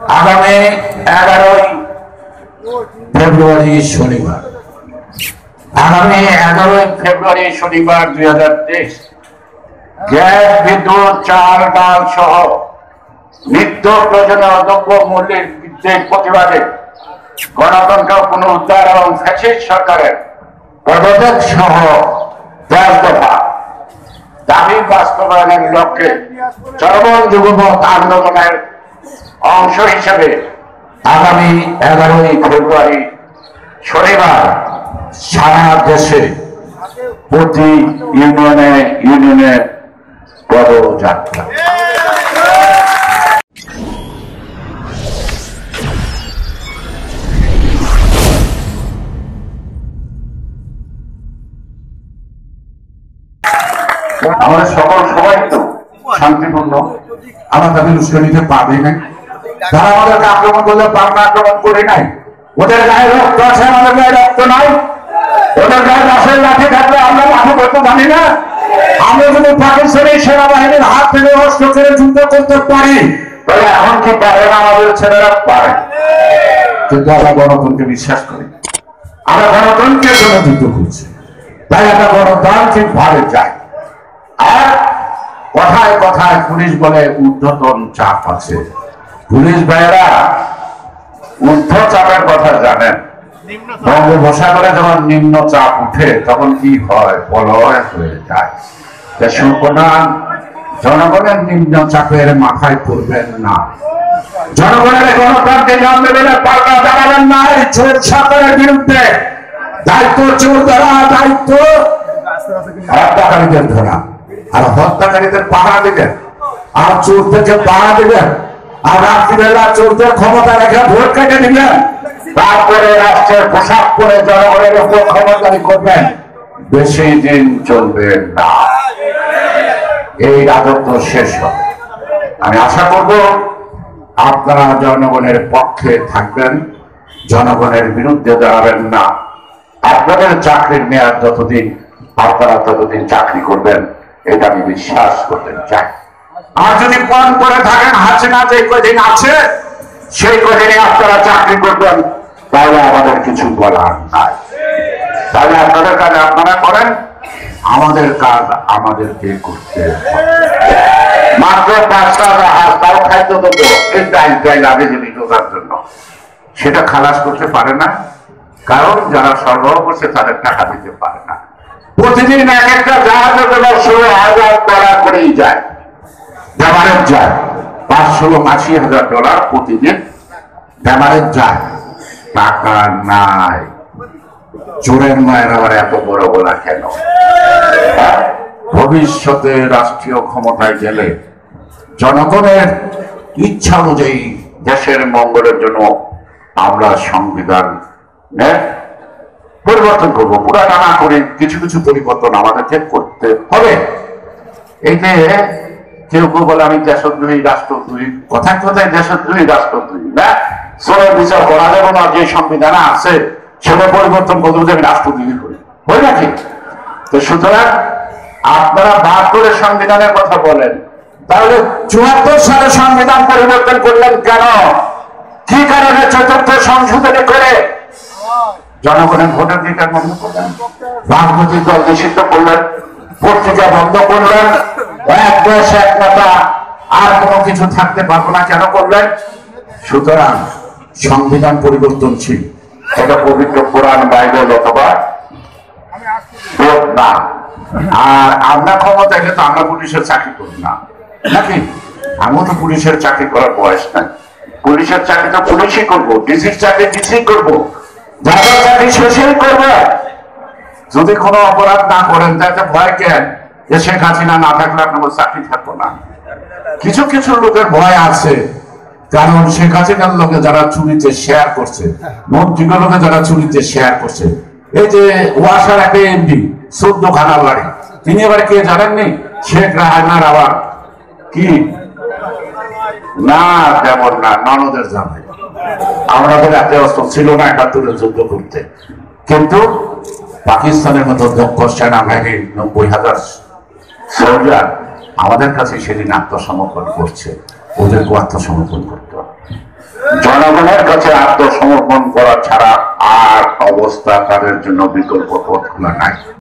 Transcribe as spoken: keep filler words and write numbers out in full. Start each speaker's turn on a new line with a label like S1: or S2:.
S1: আগামী এগারোই ফেব্রুয়ারি শনিবার আগামী এগারোই ফেব্রুয়ারি শনিবার দুই হাজার তেইশ গ্যাস বিদ্যুৎ চাল ডাল সহ নিত্য প্রয়োজনীয় দ্রব্য মূল্যের বৃদ্ধির প্রতিবাদে গণতন্ত্র পুনরুদ্ধার এবং ফ্যাসিস্ট সরকারের পদত্যাগ সহ দশ দফা দাবি বাস্তবায়নের লক্ষ্যে চরম যুগপৎ আন্দোলনের অংশ হিসেবে আগামী এগারোই ফেব্রুয়ারি শনিবার সারা দেশে প্রতি ইউনিয়নে ইউনিয়নে পদযাত্রা। আমাদের সকল সবাই তো শান্তিপূর্ণ, আমরা তাদের উস্কানিতে পা দিই নাই। তারা আমাদেরকে আক্রমণ করলে পাল্টা আক্রমণ করি নাই। ওদের গায়ে রক্ত আছে, আমাদের গায়ে রক্ত নাই। ওদের গায়ে বাসের লাঠি থাকলে আমরা লাঠি করতে জানি না। আমরা যদি পাকিস্তানি সেনাবাহিনীর হাত থেকে অস্ত্র করে যুদ্ধ করতে পারি, তাহলে এখন কি পারে না? আমাদের ছেলেরা পারে। কিন্তু আমরা গণতন্ত্রকে বিশ্বাস করি, আমরা গণতন্ত্রের জন্য যুদ্ধ করছি, তাই আমরা গণতান্ত্রিক ভাবে যাই। আর কথায় কথায় পুলিশ বলে ঊর্ধ্বতন চাপ আছে। পুলিশ ভাইয়েরা ঊর্ধ্ব চাপের কথা জানেন। বঙ্গোপসাগরে যখন নিম্ন চাপ উঠে তখন কি হয়? প্রলয় হয়ে যায়। সুতরাং জনগণের নিম্ন চাপের মাথায় পড়বেন না। জনগণের গণতান্ত্রিক আন্দোলনে পাল্টা দাঁড়াবেন না। এই চোর সরকারের বিরুদ্ধে দায়িত্ব চোর ধরা, দায়িত্ব হত্যাকারীদের ধরা। আর হত্যাকারীদের পাহারা দিবেন, আর চোর থেকে পাহারা দিবেন, আর রাত্রিবেলা চোরদের ক্ষমতা রেখে ভোট কেটে দিবেন। তারপরে রাষ্ট্রের পোশাক পরে জনগণের উপর ক্ষমতারি করবেন। বেশি দিন চলবে না, এই রাজত্ব শেষ হবে। আমি আশা করব আপনারা জনগণের পক্ষে থাকবেন, জনগণের বিরুদ্ধে দাঁড়াবেন না। আপনাদের চাকরির মেয়াদ যতদিন, আপনারা ততদিন চাকরি করবেন, এটা আমি বিশ্বাস করতে চাই। আর যদি পণ করে থাকেন হাসিনা যে কদিন আছে সেই কদিনে আপনারা চাকরি করবেন, তাহলে আমাদের কিছু বলার নাই। তাহলে আপনাদের কাজ আপনারা করেন, আমাদের কাজ আমাদেরকে করতে হবে। মাত্র পাঁচটা জাহাজ, তাও খাদ্য দেবো এই টাইম টাইম লাগে যদি ঢোকার জন্য, সেটা খালাস করতে পারে না, কারণ যারা সরবরাহ করছে তাদের টাকা দিতে পারে না। প্রতিদিন এক একটা জাহাজের জন্য ষোলো হাজার ডলার করেই যায়, ড্যামারেজ যায় পাঁচ ষোলো আশি হাজার ডলার প্রতিদিন ড্যামারেজ যায়। টাকা নাই। চোরের মায়ের আবার এত বড় বলা কেন? ভবিষ্যতে রাষ্ট্রীয় ক্ষমতায় গেলে জনগণের ইচ্ছা অনুযায়ী দেশের মঙ্গলের জন্য আমরা সংবিধান পরিবর্তন করবো। পুরাটা না করে কিছু কিছু পরিবর্তন আমাদেরকে করতে হবে। এই যে কেউ কেউ বলে আমি দেশদ্রোহী রাষ্ট্রদ্রোহী, কথায় কথায় দেশদ্রোহী রাষ্ট্রদ্রোহী না, চোরের বিচার করা যাবে না। যে সংবিধান আছে সেটা পরিবর্তন করতে আমি রাষ্ট্রদ্রোহী করি, হয় নাকি? তো সুতরাং আপনারা বাহাত্তরের সংবিধানের কথা বলেন, তাহলে চুয়াত্তর সালে সংবিধান পরিবর্তন করলেন কেন? কি কারণে চতুর্থ সংশোধনী করে জনগণের ভোটাধিকার বন্ধ করলেন, রাজনৈতিক দল নিষিদ্ধ করলেন, পত্রিকা বন্ধ করলেন, এক দেশ এক নেতা আর কোনো কিছু থাকতে পারবো না কেন করলেন? সুতরাং সংবিধান পরিবর্তনশীল, এটা পবিত্র কোরআন বাইবেল অথবা না। আর আমরা ক্ষমতা এলে তো আমরা পুলিশের চাকরি করি না নাকি? আমিও তো পুলিশের চাকরি করার বয়স নাই। পুলিশের চাকরি তো পুলিশই করবো, ডিসির চাকরি ডিসি করবো, যারা চাকরি শেষই করবো। যদি কোনো অপরাধ না করেন তাতে ভয় কেন যে শেখ হাসিনা না থাকলে আপনার চাকরি থাকবো না? কিছু কিছু লোকের ভয় আছে, কারণ শেখ হাসিনার লোকে যারা চুরিতে শেয়ার করছে, মন্ত্রীগুলোকে যারা চুরিতে শেয়ার করছে, এই যে ওয়াসার একটা এমডি চোদ্দ খানার বাড়ি, তিনি এবার কে জানেননি? শেখ রাহানার আবার কি না, তেমন না, ননদের জামাই। আমাদের এত অস্ত্র ছিল না একাত্তরে যুদ্ধ করতে, কিন্তু পাকিস্তানের মতো দক্ষ সেনাবাহিনীর নব্বই হাজার সোলজার আমাদের কাছে সেদিন আত্মসমর্পণ করছে, ওদেরকে আত্মসমর্পণ করতে হবে। জনগণের কাছে আত্মসমর্পণ করা ছাড়া আর অবস্থা তাদের জন্য বিকল্প পথ খোলা নাই।